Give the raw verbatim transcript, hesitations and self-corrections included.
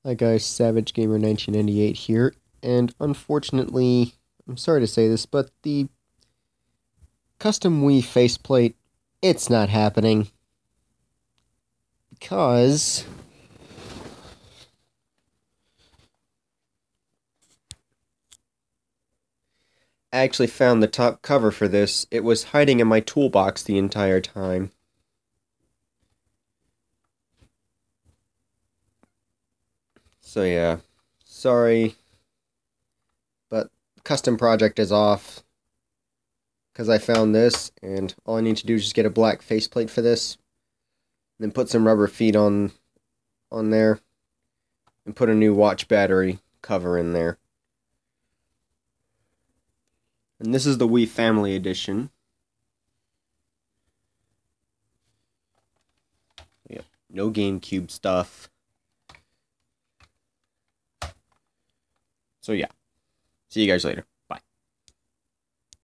Hi guys, Savage Gamer nineteen ninety-eight here, and unfortunately, I'm sorry to say this, but the custom Wii faceplate, it's not happening. Because I actually found the top cover for this. It was hiding in my toolbox the entire time. So yeah, sorry, but custom project is off because I found this, and all I need to do is just get a black faceplate for this, then put some rubber feet on on there, and put a new watch battery cover in there. And this is the Wii Family Edition. Yep, no GameCube stuff. So yeah, see you guys later.